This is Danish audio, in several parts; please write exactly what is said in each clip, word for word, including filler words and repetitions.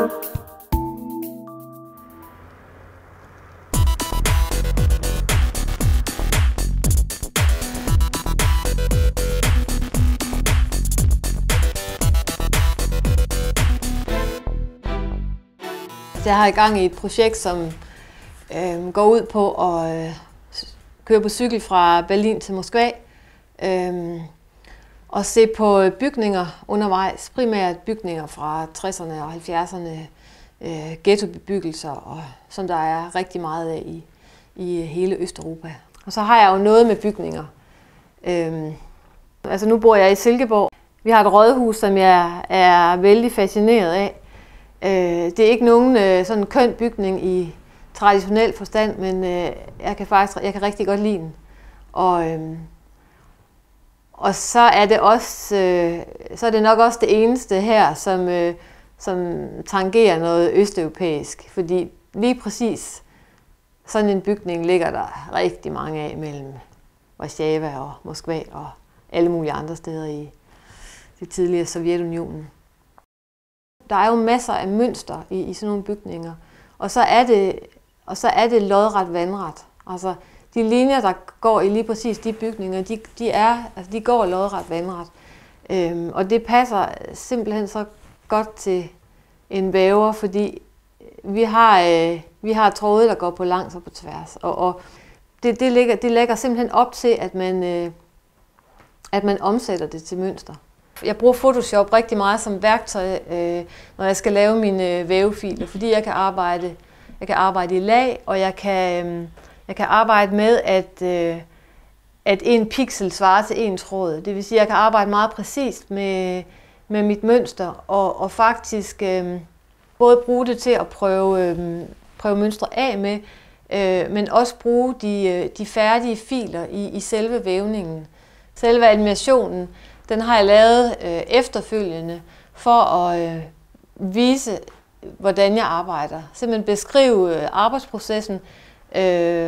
Jeg har i gang i et projekt, som øh, går ud på at øh, køre på cykel fra Berlin til Moskva øh, og se på bygninger undervejs, primært bygninger fra tresserne og halvfjerdserne, øh, ghettobebyggelser, og, som der er rigtig meget af i, i hele Østeuropa. Og så har jeg jo noget med bygninger. Øh, altså nu bor jeg i Silkeborg. Vi har et rådhus, som jeg er vældig fascineret af. Det er ikke nogen sådan køn bygning i traditionel forstand, men jeg kan faktisk jeg kan rigtig godt lide den. Og, og så er det også så er det nok også det eneste her, som som tangerer noget østeuropæisk, fordi lige præcis sådan en bygning ligger der rigtig mange af mellem Warszawa og Moskva og alle mulige andre steder i det tidligere Sovjetunionen. Der er jo masser af mønster i, i sådan nogle bygninger, og så er det, og så er det lodret vandret. Altså, de linjer, der går i lige præcis de bygninger, de, de, er, altså, de går lodret vandret. Øhm, og det passer simpelthen så godt til en væver, fordi vi har, øh, vi har tråde, der går på langs og på tværs. Og, og det, det, lægger, det lægger simpelthen op til, at man, øh, at man omsætter det til mønster. Jeg bruger Photoshop rigtig meget som værktøj, øh, når jeg skal lave mine øh, vævefiler, fordi jeg kan arbejde, jeg kan arbejde i lag, og jeg kan, øh, jeg kan arbejde med, at, øh, at en pixel svarer til en tråd. Det vil sige, at jeg kan arbejde meget præcist med, med mit mønster, og, og faktisk øh, både bruge det til at prøve, øh, prøve mønstre af med, øh, men også bruge de, de færdige filer i, i selve vævningen. Selve animationen, den har jeg lavet øh, efterfølgende for at øh, vise, hvordan jeg arbejder. Simpelthen beskrive øh, arbejdsprocessen. Øh,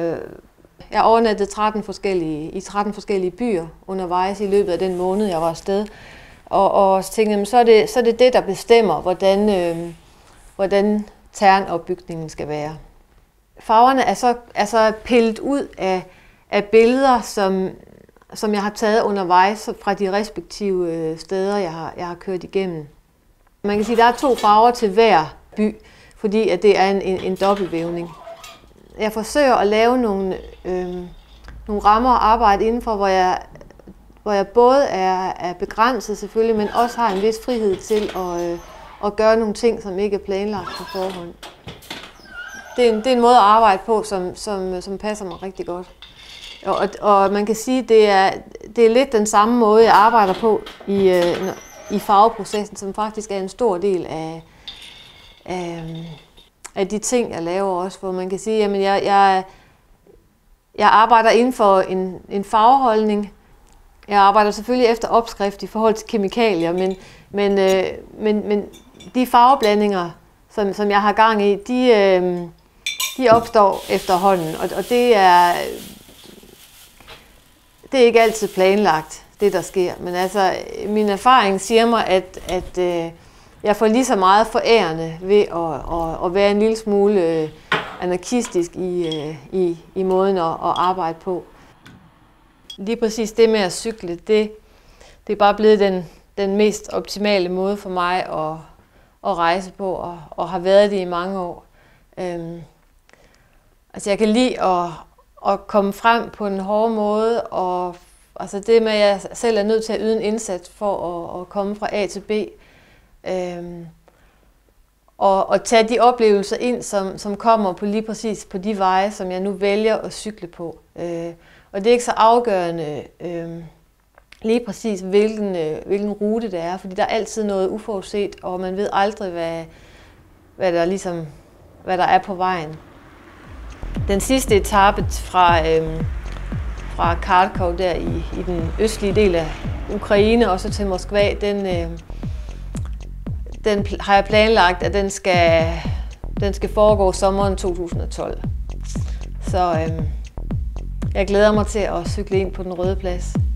jeg overnattede tretten forskellige, i tretten forskellige byer undervejs i løbet af den måned, jeg var afsted. Og, og tænkte, jamen, så, er det, så er det det, der bestemmer, hvordan, øh, hvordan ternopbygningen skal være. Farverne er så, er så pillet ud af, af billeder, som som jeg har taget undervejs fra de respektive steder, jeg har, jeg har kørt igennem. Man kan sige, at der er to farver til hver by, fordi at det er en, en, en dobbeltvævning. Jeg forsøger at lave nogle, øh, nogle rammer og arbejde indenfor, hvor jeg, hvor jeg både er, er begrænset selvfølgelig, men også har en vis frihed til at, øh, at gøre nogle ting, som ikke er planlagt på forhånd. Det er en, det er en måde at arbejde på, som, som, som passer mig rigtig godt. Og, og man kan sige, at det er, det er lidt den samme måde, jeg arbejder på i, øh, i farveprocessen, som faktisk er en stor del af, af, af de ting, jeg laver også. Hvor man kan sige, at jeg, jeg, jeg arbejder inden for en, en farveholdning. Jeg arbejder selvfølgelig efter opskrift i forhold til kemikalier, men, men, øh, men, men de farveblandinger, som, som jeg har gang i, de, øh, de opstår efterhånden, og, og det er... Det er ikke altid planlagt, det der sker, men altså, min erfaring siger mig, at, at øh, jeg får lige så meget forærende ved at, at, at være en lille smule øh, anarkistisk i, øh, i, i måden at, at arbejde på. Lige præcis det med at cykle, det, det er bare blevet den, den mest optimale måde for mig at, at rejse på, og, og har været det i mange år. Øhm, altså jeg kan lide at at komme frem på en hård måde, og altså det med, at jeg selv er nødt til at yde en indsats for at, at komme fra A til B. Øhm, og, og tage de oplevelser ind, som, som kommer på lige præcis på de veje, som jeg nu vælger at cykle på. Øh, og det er ikke så afgørende øh, lige præcis, hvilken, øh, hvilken rute det er, fordi der er altid noget uforudset, og man ved aldrig, hvad, hvad, der, ligesom, hvad der er på vejen. Den sidste etape fra, øh, fra Kharkov der i, i den østlige del af Ukraine og så til Moskva, den, øh, den har jeg planlagt, at den skal, den skal foregå sommeren to tusind og tolv. Så øh, jeg glæder mig til at cykle ind på Den Røde Plads.